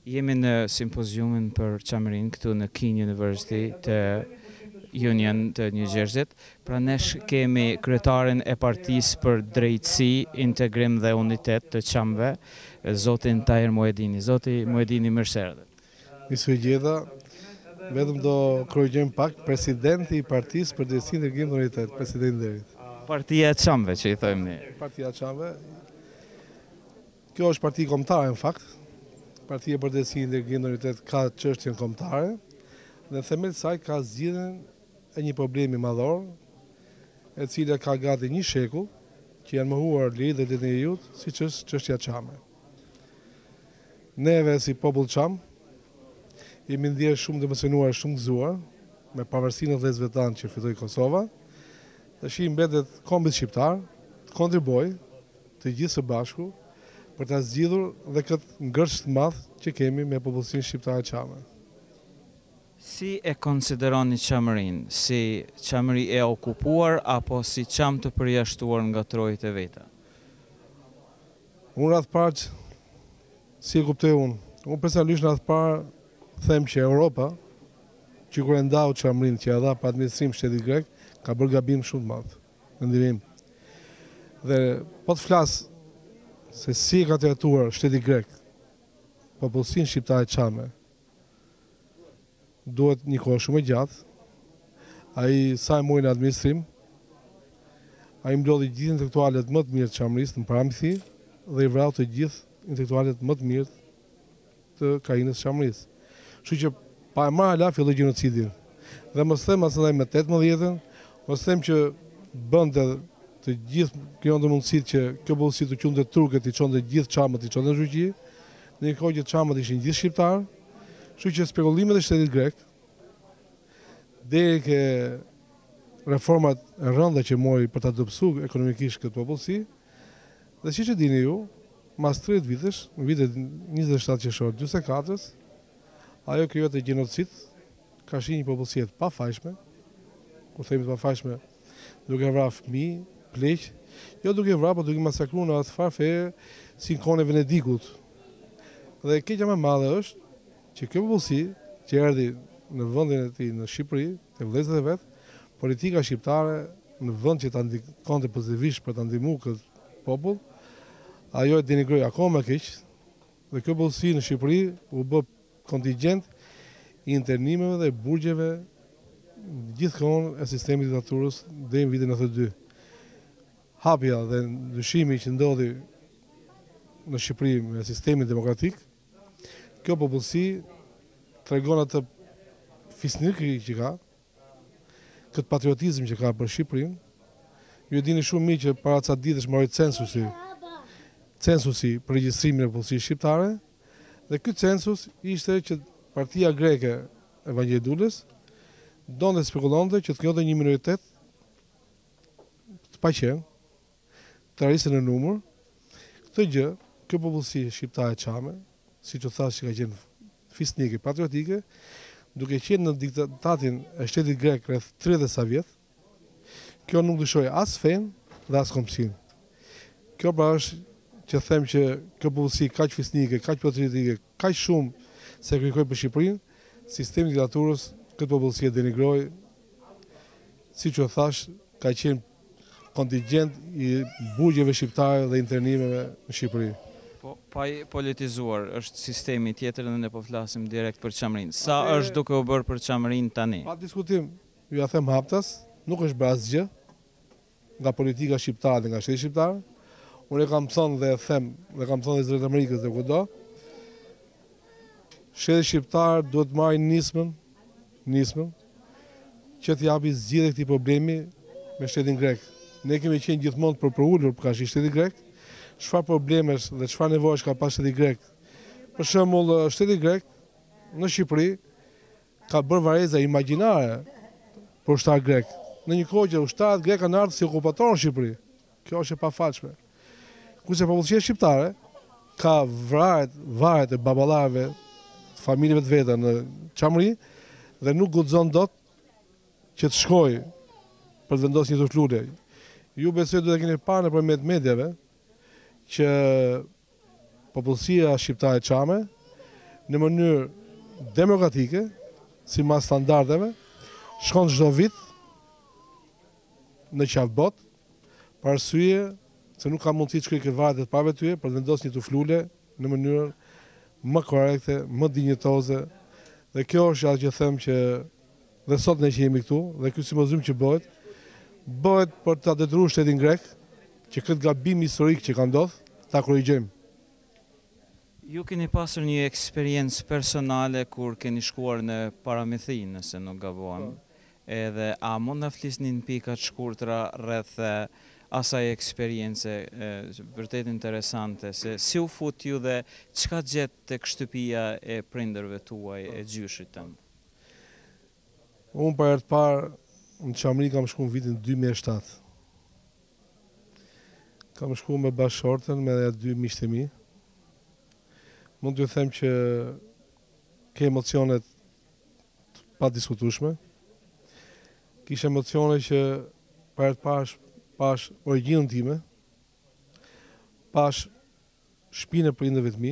Jemi në simpoziumin për Qamarin këtu në Kean University të Union të New Jersey-t. Pra nesh kemi kryetarin e partisë për drejtësi, integrim dhe unitet të qamve, zotin Tahir Muedini. Zoti Muedini, mirë se erdhët. Nisë gjitha, vetëm do korrigjojmë pak presidenti i partisë për drejtësi, integrim dhe unitet, presidenti derit. Partia e qamve që i thojmë ne. Partia e qamve. Kjo është parti kombëtare në fakt. Partia për drejtësi, integrim dhe unitet ka çështjen kombëtare dhe në themel të saj ka zgjidhjen e një problemi madhor, e cila ka gati një shekull, që janë mohuar liridhjet e njerëzit, siç është çështja çame. Neve si popull çam jemi ndjerë shumë të emocionuar, shumë gëzuar, me pavarësinë e vëllezërve tanë që fitoi Kosova, tash i mbetet kombit shqiptar të kontribuojë të gjithë së bashku për ta zgjidhur dhe këtë ngërç të madh që kemi me popullsinë shqiptare çame. Si e konsideroni Qamarin? Si qamëri e okupuar apo si qam të përjashtuar nga trojët e veta? Unë ratë parë, si e kuptoj unë personalisht në ratë parë them që Europa, që kur e ndau Qamarin që e dha për administrim shtetit grek, ka bërë gabim shumë të madh, në ndërim. Dhe po të flas se si e ka trajtuar shteti grek popullsinë shqiptare çame, duhet një kohë shumë e gjatë. Ai sa e mori në administrim, ai mblodhi gjithë intelektualet më të mirë të Qamarisë në paramësi dhe i vrau të gjithë intelektualet më të mirë të krajinës së Qamarisë. Kështu që pa e marrë ala filloi gjenocidi. Dhe mos them asaj me 18-ën, mos them që bënte të gjithë krijonte mundësitë që kjo popullsi të qunte turqët, i çonte gjithë çamët, i çonte në Turqi, në një kohë që çamët ishin gjithë shqiptarë. Kështu që spekullimet e shtetit grek, deri ke reformat e rënda që mori për ta dobësuar ekonomikisht këtë popullsi, dhe siç e dini ju, mas 30 vitesh, në vitet 27 qershor 44-s, ajo krijohet gjenocid, ka shi një popullsi të pafajshme, kur themi të pafajshme, duke vrarë fëmijë, pleq, jo duke vrarë, por duke masakruar në atë farë si në kohën e Venedikut. Dhe keqja më e madhe është që kjo popullsi që erdhi në vendin e tij në Shqipëri, te vëllezërit e vet, politika shqiptare në vend që ta ndihmonte pozitivisht për ta ndihmuar këtë popull, ajo e denigroi akoma keq. Dhe kjo popullsi në Shqipëri u bë kontingjent i internimeve dhe burgjeve gjithkohon e sistemit diktaturës deri në vitin 92. Hapja dhe ndryshimi që ndodhi në Shqipëri me sistemin demokratik, kjo popullsi tregon atë fisnikëri që ka, këtë patriotizëm që ka për Shqipërinë. Ju e dini shumë mirë që para ca ditësh mori censusi për regjistrimin e popullsisë shqiptare, dhe ky census ishte që partia greke e Evangelidullës donte spekulonte që të krijonte një minoritet të paqen, të rrisë në numër. Këtë gjë, kjo popullsi shqiptare çame, siç u thash që ka qenë fisnike, patriotike, duke qenë në diktatatin e shtetit grek rreth 30 sa vjet, kjo nuk dyshoi as fen dhe as kombësinë. Kjo pra është që them që kjo popullsi kaq fisnike, kaq patriotike, kaq shumë se kërkoi për Shqipërinë, sistemi i diktaturës këtë popullsi e denigroi, siç u thash, ka qenë kontingjent i burgjeve shqiptare dhe internimeve në Shqipëri. Pa i politizuar është sistemi tjetër dhe ne po flasim direkt për Qamarin. Sa është duke u bërë për Qamarin tani? Pa diskutim, ju ja them haptas, nuk është bërë asgjë nga politika shqiptare dhe nga shteti shqiptar. Unë e kam thënë dhe them, dhe kam thënë dhe zërët Amerikës dhe kudo, shteti shqiptar duhet marrë nismën që t'japi zgjidhje këtij problemi me shtetin grek. Ne kemi qenë gjithmonë për ullur për ka shteti grek, çfarë problemesh dhe çfarë nevojesh ka pas shteti grek. Për shembull, shteti grek në Shqipëri ka bërë vareza imagjinare për ushtar grek. Në një kohë që ushtarët grek kanë ardhur si okupatorë në Shqipëri. Kjo është e pafalshme. Kurse popullsia shqiptare ka varet e baballarëve, familjeve të veta në Qamëri dhe nuk guxon dot që të shkojë për të vendosur një torturë. Ju besoj do të keni parë nëpërmjet medjave që popullsia shqiptare çame në mënyrë demokratike, si mas standardeve, shkon çdo vit në qafbot, për arsye se nuk ka mundësi të shkojë këtë varë të parëve tyre për të vendosur një tuflule në mënyrë më korrekte, më dinjitoze. Dhe kjo është ajo që them që dhe sot ne që jemi këtu, dhe ky simpozim që bëhet për ta detyruar shtetin grek që këtë gabim historik që ka ndodhur ta korrigjojmë. Ju keni pasur një eksperiencë personale kur keni shkuar në Paramethin, nëse nuk gabojmë, edhe a mund na flisni në pika të shkurtra rreth asaj eksperience vërtet interesante, se si u fut ju dhe çka gjet tek shtëpia e prindërve tuaj, e gjyshit tënd? Unë për herë të parë në Çamri kam shkuar në vitin 2007. Kam shkuar me bashkëshorten me dy miqtë e mi. Mund t'ju them që ke emocionet pa diskutueshme. Kisha emocione që për herë të parë pash origjinën time, pash shtëpinë e prindërve të mi.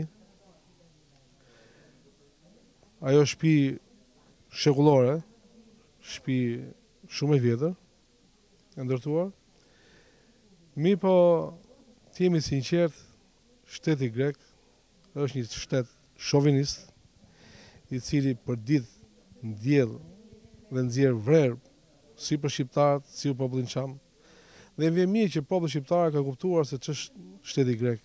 Ajo shtëpi shekullore, shtëpi shumë e vjetër, e ndërtuar. Mi po, të jemi sinqert, shteti grek është një shtet shovinist, i cili për ditë ndjell dhe nxjerr vrerë si për shqiptarët, si për popullin çam. Dhe vjen mirë që populli shqiptar ka kuptuar se ç'është shteti grek.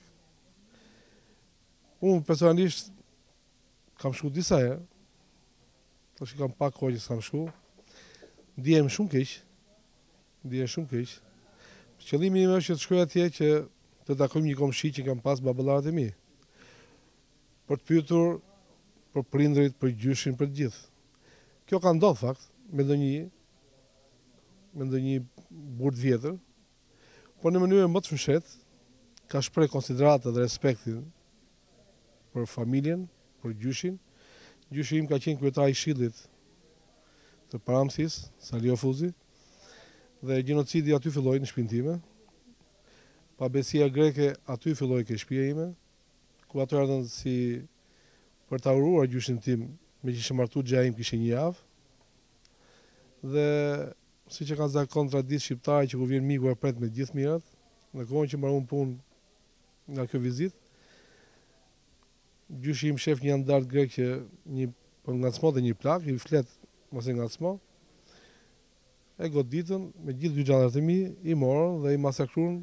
Unë personalisht kam shkuar disa herë, tash kam pak kohë që s'kam shkuar. Ndihem shumë keq. Qëllimi im është që të shkoj atje që të takojmë një komshi që kam pas baballarët e mi. Për të pyetur për prindërit, për gjyshin, për të gjithë. Kjo ka ndodhur fakt me ndonjë burr të vjetër, por në mënyrë më të fshehtë ka shpreh konsideratën dhe respektin për familjen, për gjyshin. Gjyshi im ka qenë kryetari i Këshillit të Paramthis, Salio Fuzi, dhe gjenocidi aty filloi në shtëpinë time. Pabesia greke aty filloi ke shtëpia ime, ku ato erdhën si për ta uruar gjyshin tim, me që ishte martuar xhaim kishte një javë. Dhe siç e kanë zakon traditë shqiptare që ku vjen miku e pret me gjithë mirat, në kohën që mbaron punë nga kjo vizitë, gjyshi im shef një andart grek që një po ngacmonte një plak, i flet mos e ngacmo. E goditën me gjithë dy xhallat e mi, i morën dhe i masakruan.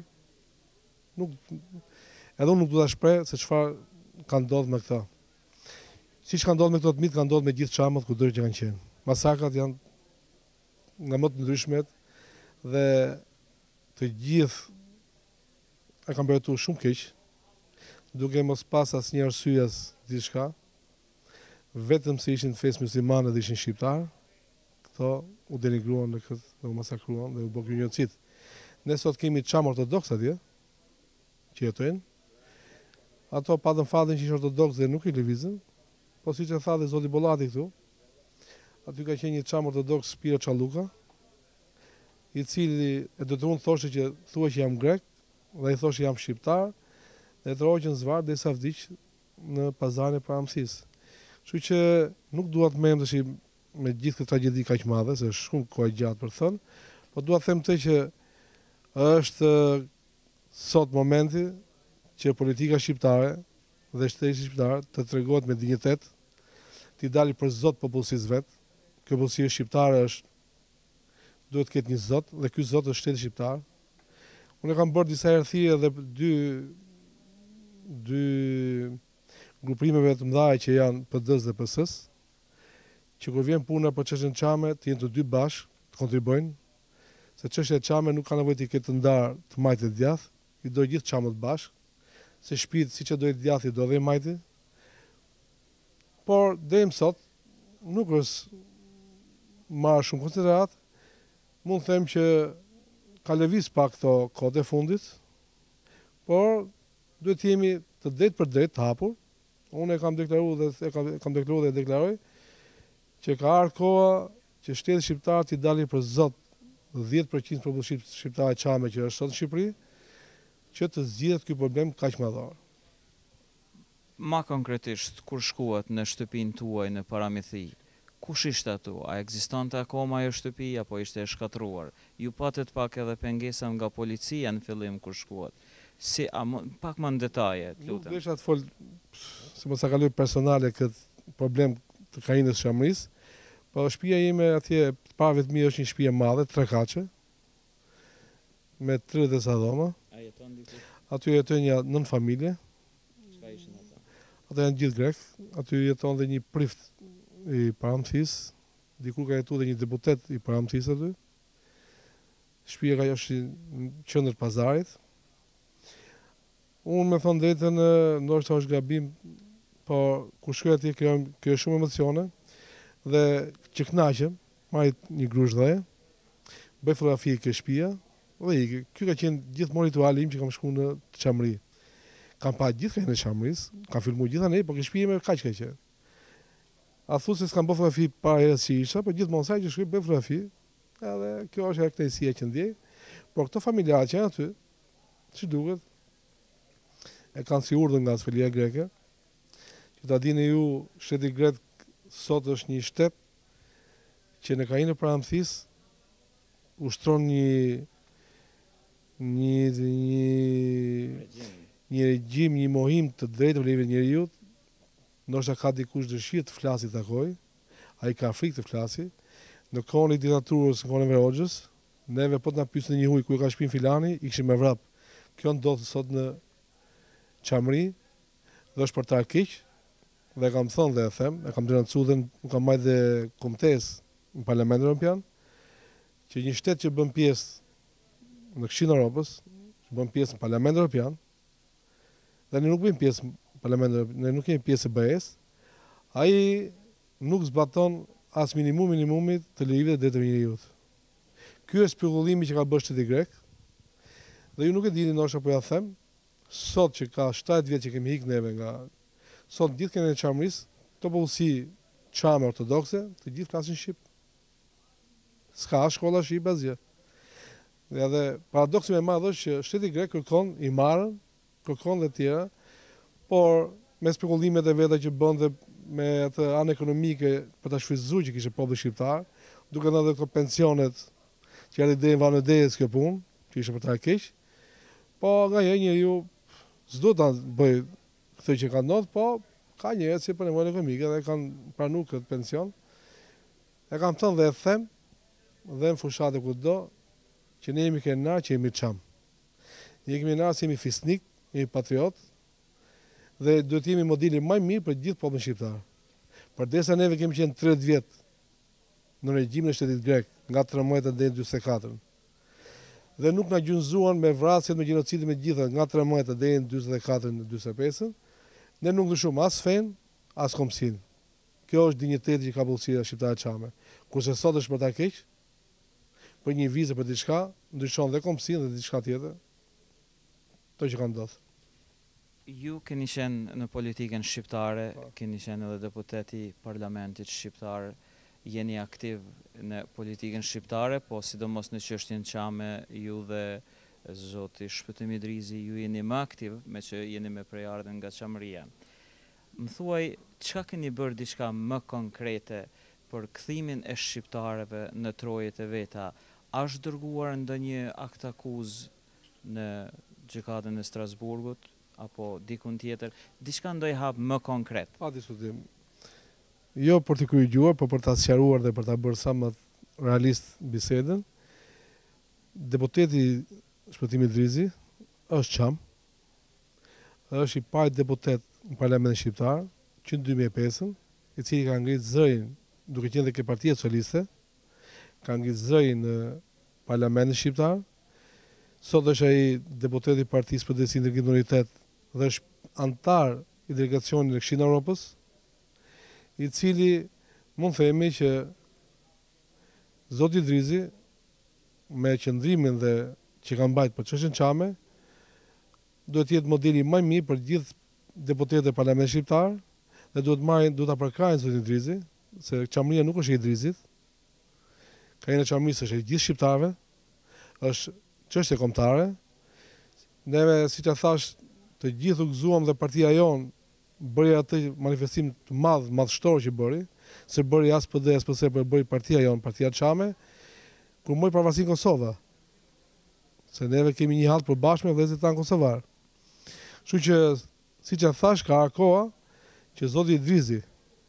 Edhe unë nuk do ta shpreh se çfarë ka ndodhur me këta. Siç ka ndodhur me këto të mitë, ka ndodhur me gjithë çamët kudo që kanë qenë. Masakrat janë nga më të ndryshmet dhe të gjithë e kanë bërtuar shumë keq, duke mos pas asnjë arsye as diçka, vetëm se ishin të fesë muslimane dhe ishin shqiptar, këto u denigruan në këtë dhe u masakruan dhe u bë gjenocid. Ne sot kemi çam ortodoks atje që jetojnë. Ato patën fatin që ishin ortodoks dhe nuk i lëvizën, po siç e tha dhe zoti Bollati këtu, aty ka qenë një çam ortodoks Spiro Çalluka, i cili e detyruan thoshte që thuaj që jam grek, dhe i thoshte jam shqiptar, dhe të roqën zvarr derisa vdiq në pazarin e Paramthis. Kështu që nuk dua të mendesh me gjithë këtë tragjedi kaq madhe, se është shumë kohë gjatë për të thënë, po dua të them të që është sot momenti që politika shqiptare dhe shteti shqiptar të tregohet me dinjitet, t'i dali për zot popullsisë vet. Kjo popullsi shqiptare duhet të ketë një zot dhe ky zot është shteti shqiptar. Unë kam bërë disa herë thirrje edhe dy grupimeve të mëdha që janë PD-s dhe PS-s, që kur vjen puna për çështjen çame të jenë të dy bashkë, të kontribojnë, se çështja e çame nuk ka nevojë të ketë të ndarë të majtë të djathtë, i do gjithë çamët bashkë, se shtëpitë siç e do të djathtë do dhe majtë. Por deri më sot nuk është marrë shumë konsiderat. Mund të them që ka lëviz pak këto kohët e fundit, por duhet të jemi të drejtë për drejtë, të hapur. Unë e kam deklaruar dhe deklaroj që ka ardhur koha që shteti shqiptar t'i dali për zot 10% popullsi shqiptar çame që është sot në Shqipëri, që të zgjidhet ky problem kaq madhor. Ma konkretisht, kur shkuat në shtëpinë tuaj në Paramithi, kush ishte atu? A ekzistonte akoma ajo shtëpi apo ishte e shkatruar? Ju patët pak edhe pengesa nga policia në fillim kur shkuat. Si, pak më në detaje, Nuk lutem. desha të fol, se mos ta kaloj personale këtë problem të Kainës Shamris, po shtëpia ime atje para vetmi është një shtëpi e madhe, 3 kaçe, me 30 sa dhoma. A jeton diku? Aty jeton një 9 familje. Çka ishin ata? Ata janë gjithë grek. Aty jeton dhe një prift i Paramthis. Dikur ka jetuar dhe një deputet i Paramthis aty. Shtëpia ka është në qendër pazarit. Unë me thonë drejtën, ndoshta është gabim, po kur shkoj atje kjo shumë emocione dhe që kënaqem, marr një grush dhe bëj fotografi ke shtëpia dhe iki. Ky ka qenë gjithmonë rituali im që kam shkuar në Çamri. Kam pa gjithë në Çamris, kam filmuar gjithë anë, po ke shtëpia ime kaq ka qenë. A thu se s'kam bërë fotografi para herës si isha, po gjithmonë sa që shkoj bëj fotografi. Edhe kjo është e kënaqësia që ndjej. Por këto familjarë që janë aty, si duket, e kanë si urdhër nga Sfelia greke. Që ta dini ju, shteti grek sot është një shtet që në Kainën e Paramthis ushtron një regjim, një mohim të drejtave të njerëzit. Ndoshta ka dikush dëshirë të flasë takoj, ai ka frikë të flasë. Në kohën e diktaturës, në kohën e Hoxhës, neve po të na pyesën një huj ku ka shtëpinë filani, i kishim me vrap. Kjo ndodh sot në Çamri, dhe është për ta keq, dhe kam thënë dhe e them, e kam denoncuar dhe nuk kam marrë dhe kombëtesë në Parlamentin Evropian, që një shtet që bën pjesë në Këshillin e Evropës, që bën pjesë në Parlamentin Evropian, dhe ne nuk bëjmë pjesë në Parlamentin Evropian, ne nuk jemi pjesë e BE-s, ai nuk zbaton as minimumit të lirive dhe drejtave të njerëzit. Ky është spekullimi që ka bërë shteti grek, dhe ju nuk e dini ndoshta po ja them, sot që ka 7 vjet që kemi ikë neve nga sot gjithë kënë e Çamris, të popullsi çame ortodokse, të gjithë flasin shqip. S'ka shkolla shqipe asgjë. Dhe edhe paradoksi më i madh është që shteti grek kërkon i marrën, kërkon dhe tjera, por me spekullimet e veta që bën dhe me atë anë ekonomike për ta shfrytzuar që kishte populli shqiptar, duke ndodhur këto pensionet që janë ide vanëdes kjo punë, që ishte për ta keq. Po nga njeriu s'do ta bëj këtë që ka ndodhur, po ka njerëz që për nevojë ekonomike dhe kanë pranuar këtë pension. E kam thënë dhe e them dhe në fushate kudo që ne jemi krenar, që jemi çam. Ne jemi krenar, jemi fisnik, jemi patriot dhe duhet jemi modeli më i mirë për gjithë popullin shqiptar. Përdesa neve kemi qenë 30 vjet në regjimin e shtetit grek, nga 13 deri në 44. Dhe nuk na gjunjëzuan me vrasjet, me gjenocidin, me gjitha nga 13 deri në 44 në 45. Ne nuk ndryshum as fen, as kombësinë. Kjo është dinjiteti që ka popullsia shqiptare çame. Kurse sot është për ta keq, për një vizë për diçka, ndryshon dhe kombësinë dhe diçka tjetër. To që ka ndodhur. Ju keni qenë në politikën shqiptare, keni qenë edhe deputeti i parlamentit shqiptar, jeni aktiv në politikën shqiptare, po sidomos në çështjen çame, ju dhe zoti Shpëtim Idrizi, ju jeni më aktiv, me që jeni me prejardhën nga Çamria. Më thuaj, çka keni bërë diçka më konkrete për kthimin e shqiptarëve në trojet e veta? A është dërguar ndonjë akt akuz në gjykatën e Strasburgut apo dikun tjetër, diçka ndonjë hap më konkret? Pa diskutim. Jo për të korrigjuar, por për ta sqaruar dhe për ta bërë sa më realist bisedën. Deputeti Shpëtim Idrizi është çam. Është i pari deputet në Parlamentin Shqiptar që në 2005, i cili ka ngritë zërin, duke qenë dhe ke Partia Socialiste, ka ngritë zërin në Parlamentin Shqiptar. Sot është ai deputeti i Partisë për Drejtësinë dhe Minoritet dhe është antar i delegacionit në Këshillin e Evropës, i cili mund themi që zoti Idrizi me qëndrimin dhe që ka mbajtur për çështjen çame duhet të jetë modeli më i mirë për gjithë deputetët e Parlamentit Shqiptar dhe duhet ta përkrajnë zotin Idrizi, se Çamria nuk është e Idrizit. Kaina e Çamrisë është e gjithë shqiptarëve, është çështje kombëtare. Neve, siç e thash, të gjithë u gëzuam dhe partia jonë bëri atë manifestim të madhështor që bëri, se bëri as PD, as PS, për bëri partia jonë, partia Çame, kur mori pavarësinë Kosova. Se neve kemi një hallë përbashkë me vëllezërit tanë kosovar. Kështu që, siç e thash, ka koha që zoti Idrizi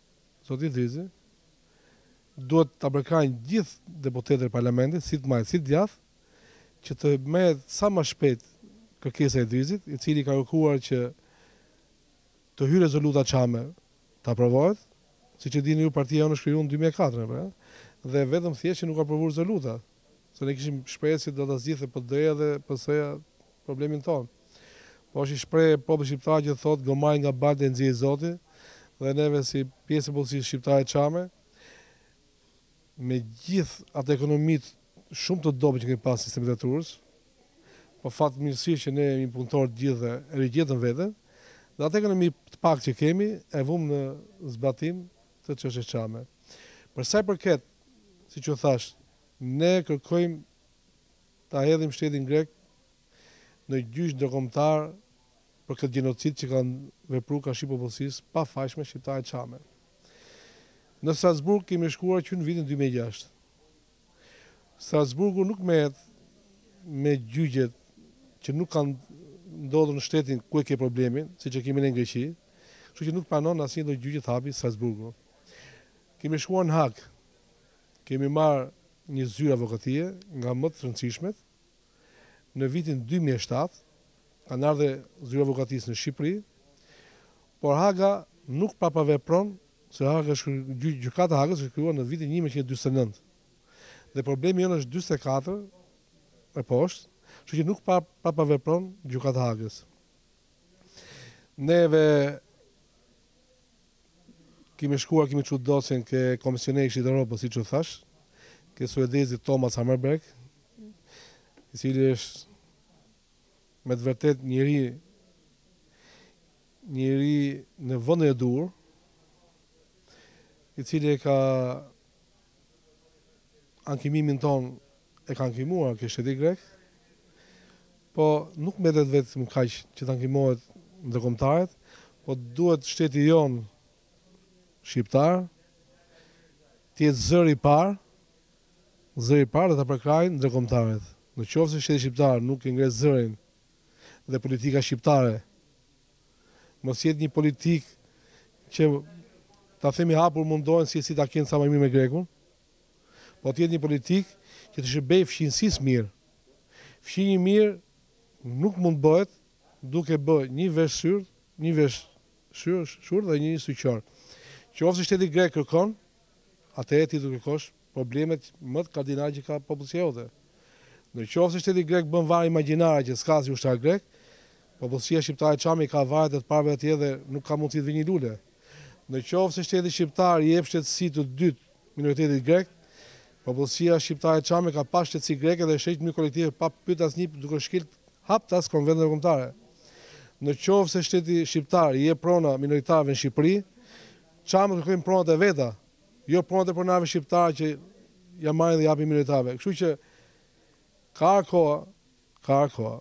duhet ta bërkajnë gjithë deputetët e parlamentit, si të majtë, si të djathtë, që të merret sa më shpejt kërkesa e Idrizit, i cili ka kërkuar që të hyrë rezoluta Çame të aprovohet, siç e dini ju, partia jonë është krijuar në 2004, dhe vetëm thjesht që nuk ka aprovuar rezoluta. Se ne kishim shpresë se do ta zgjidhte PD-ja dhe PS-ja problemin tonë. Po është i shprehje populli shqiptar që thotë gomaj nga baltë e nxjerrë Zoti, dhe neve si pjesë e policisë shqiptare Çame, me gjithë atë ekonomitë shumë të dobët që kemi pas sistemin e turës, po fatmirësisht që ne jemi punëtorë të gjithë dhe e rigjetëm veten, dhe atë ekonomi të pak që kemi e vëmë në zbatim të çështjes Çame. Për sa i përket, siç u thash, ne kërkojmë ta hedhim shtetin grek në gjyq ndërkombëtar për këtë gjenocid që kanë vepruar kashë popullsisë pa fajshme shqiptare Çame. Në Strasburg kemi shkuar që në vitin 2006. Strasburgu nuk merret me gjyqjet që nuk kanë ndodhur në shtetin ku e ke problemin, siç e kemi në Greqi, kështu që nuk pranon asnjë lloj gjyqje të hapi Strasburgu. Kemi shkuar në Hag, kemi marrë një zyrë avokatie nga më të rëndësishmet. Në vitin 2007 kanë ardhur zyrë avokatisë në Shqipëri, por Haga nuk prapavepron, se Haga gjykata e Hagës është krijuar në vitin 1949. Dhe problemi jonë është 44 e poshtë, kështu që nuk prapavepron gjykata e Hagës. Neve kemi shkuar, kemi çuar dosjen ke Komisioneri i Këshillit të Evropës, siç u thash, ke suedezi Thomas Hammarberg, i cili është me të vërtet njëri në vendin e duhur, i cili e ka ankimimin ton e ka ankimuar ke shteti grek, po nuk mbetet vetëm kaq që të ankimohet ndërkombëtarët, po duhet shteti jon shqiptar të jetë zëri i parë dhe ta përkrajë ndërkombëtarët. Në qoftë se shteti shqiptar nuk e ngre zërin dhe politika shqiptare mos jetë një politikë që ta themi hapur mundohen si ta kenë sa më mirë me grekun, po të jetë një politikë që të shërbejë fqinjësisë mirë. Fqinjë mirë nuk mund bëhet duke bërë një vesh shur dhe një syqor. Qoftë se shteti grek kërkon, atëherë ti do kërkosh problemet më të kardinale që ka popullsia jote. Në qoftë se shteti grek bën varë imagjinare që s'ka si ushtar grek, popullsia shqiptare Çame ka varet të parëve atje dhe nuk ka mundësi të vijë një lule. Në qoftë se shteti shqiptar i jep shtetësi të dytë minoritetit grek, popullsia shqiptare Çame ka pas shtetësi greke dhe shëq në kolektive pa pyet asnjë duke shkilt hap tas konvente ndërkombëtare. Në qoftë se shteti shqiptar i jep prona minoritarëve në Shqipëri, Çame kërkojnë pronat e veta, jo pronat e pronarëve shqiptarë që ja marrin dhe japin minoritarëve. Kështu që ka koha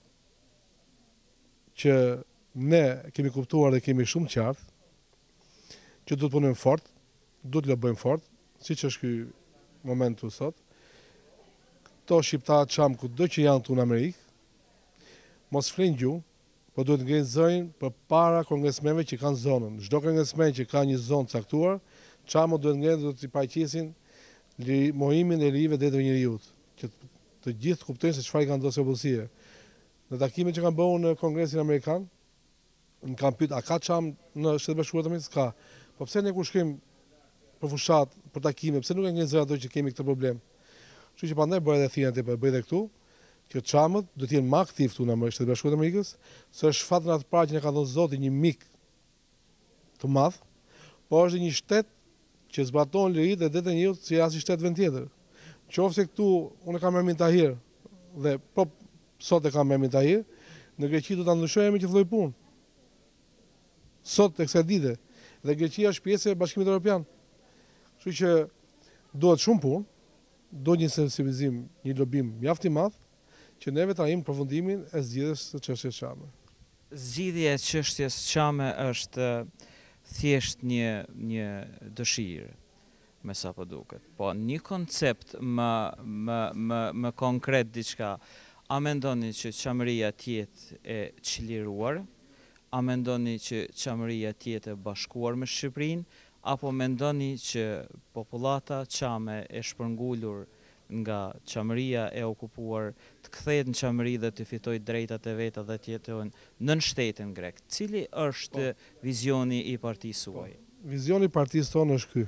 që ne kemi kuptuar dhe kemi shumë qartë që do të punojmë fort, do të lobojmë fort, siç është ky moment të sot. Këto shqiptarë Çam kudo që janë këtu në Amerikë, mos flenë gjuhë, po duhet ngrenë zërin përpara kongresmenëve që kanë zonën. Çdo kongresmen që ka një zonë caktuar, Çamo duhet ngrenë, do t'i paraqesin mohimin e lirive drejtave njerëzit, që të gjithë kuptojnë se çfarë kanë ndosur popullsia. Në takimet që kanë bërë në Kongresin Amerikan, në kanë pyet a ka Çam në Shtetet Bashkuara të Amerikës? Ka. Po pse ne kur shkojmë për fushat, për takime, pse nuk e ngrenë zërin ato që kemi këtë problem? Kështu që prandaj bëhet edhe thënia tepër, bëhet edhe këtu, që Çamët do të jenë më aktiv këtu në Shtetet Bashkuara të Amerikës, se është fat në atë parë që ne ka dhënë Zoti një mik të madh, po është një shtet që zbaton liritë dhe drejtat e njerëzit si asnjë shtet vend tjetër. Qofse këtu unë kam Ermin Tahir dhe po sot e kam Ermin Tahir, në Greqi do ta ndryshojmë që lloj punë. Sot tek kësaj dite dhe Greqia është pjesë e Bashkimit Evropian. Kështu që duhet shumë punë, duhet një sensibilizim, një lobim mjaft i madh që neve ta arrijmë përfundimin e zgjidhjes së çështjes Çame. Zgjidhja e çështjes Çame është thjesht një dëshirë, me sa po duket. Po një koncept më konkret diçka, a mendoni që qamëria tjetë e çliruar, a mendoni që qamëria tjetë e bashkuar me Shqipërinë, apo mendoni që popullata qame e shpërngulur nga qamëria e okupuar të kthehet në qamëri dhe të fitojë drejtat e veta dhe të jetojnë nën shtetin grek? Cili është vizioni i partisë suaj? Vizioni i partisë tonë është ky,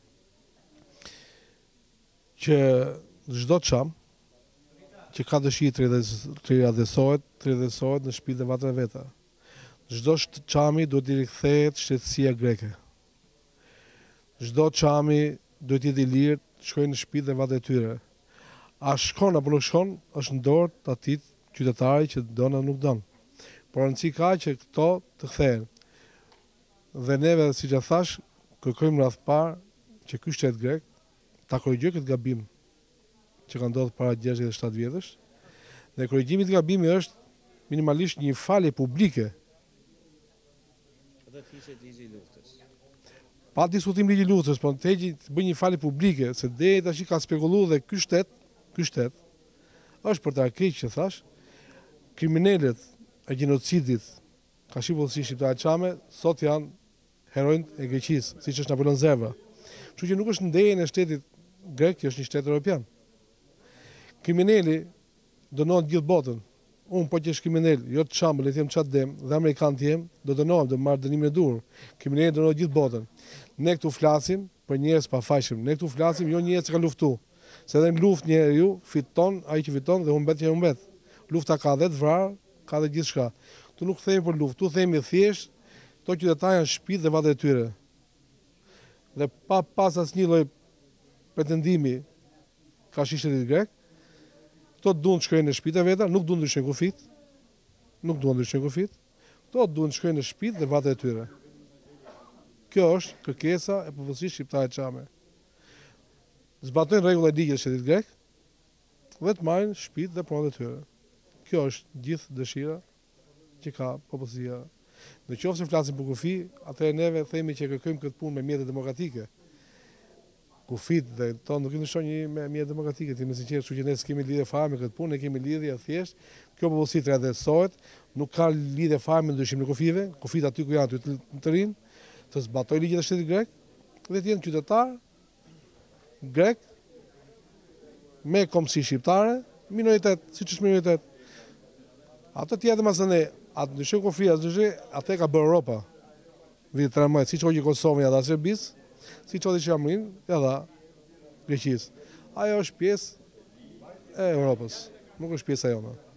që çdo çam që ka dëshirë të riadhesohet në shtëpitë dhe vatrat e veta. Çdo çami duhet i rikthehet shtetësia greke. Çdo çami duhet jetë i lirë të shkojë në shtëpitë dhe vatrat e tyre. A shkon apo nuk shkon, është në dorë të atit qytetari që don apo nuk don. Por rëndësi ka që këto të kthehen. Dhe neve, siç e thash, kërkojmë radh parë që ky shtet grek ta korrigjojë këtë gabim që ka ndodhur para 67 vjetësh. Dhe korrigjimi i gabimit është minimalisht një falje publike. Dhe të hiqet ligji i luftës. Pa diskutim ligji i luftës, po të bëj një falje publike, se deri tash ka spekulluar dhe ky shtet është për të arkriq që thash, kriminalet e gjenocidit ka shqipullësi shqiptare qame, sot janë heronjt e Greqisë, siç është Napoleon Zerva. Kështu që nuk është ndejën e shtetit grek, që është një shtet europian. Kriminali dënohet gjithë botën. Unë po që është kriminal, jo të shambë, le të jem çat dem, dhe amerikan të jem, do dënohem, do marr dënimin e dur. Kriminali dënohet gjithë botën. Ne këtu flasim për njerëz pa fajshëm, ne këtu flasim jo njerëz që kanë luftuar. Se edhe në luftë njeriu fiton ai që fiton dhe humbet që humbet. Lufta ka dhe të vrarë, ka dhe gjithçka. Tu nuk themi për luftë, tu themi thjesht to qytetarë janë shtëpitë dhe vatrat e tyre. Dhe pa pas asnjë lloj pretendimi ka shtetit grek, këto duan të shkojnë në shtëpitë e veta, nuk duan të ndryshojnë kufit. Nuk duan të ndryshojnë kufit. Këto duan të shkojnë në shtëpitë dhe vatrat e tyre. Kjo është kërkesa e popullsisë shqiptare çame. Zbatojnë rregullat e ligjit të shtetit grek dhe të marrin shtëpitë dhe pronat e tyre. Kjo është gjithë dëshira që ka popullsia. Në qoftë se flasim për kufi, atëherë neve themi që kërkojmë këtë punë me mjete demokratike. Kufit dhe to nuk i ndryshojnë me mjete demokratike, ti më sinqert, kështu që ne s'kemi lidhje fare me këtë punë, ne kemi lidhje thjesht. Kjo popullsi të adresohet, nuk ka lidhje fare me ndryshimin e kufive, kufit aty ku janë aty të rinë, të zbatojnë ligjet e shtetit grek dhe të jenë qytetar grek me kombësi shqiptare, minoritet, siç është minoritet. Ato tjetër masane, atë ndryshoj kufria, atë ka bërë Europa. Vitet 13, siç hoqi Kosovën ja dha Serbisë, siç hoqi Qamrin ja dha Greqisë. Ajo është pjesë e Europës, nuk është pjesë e jona.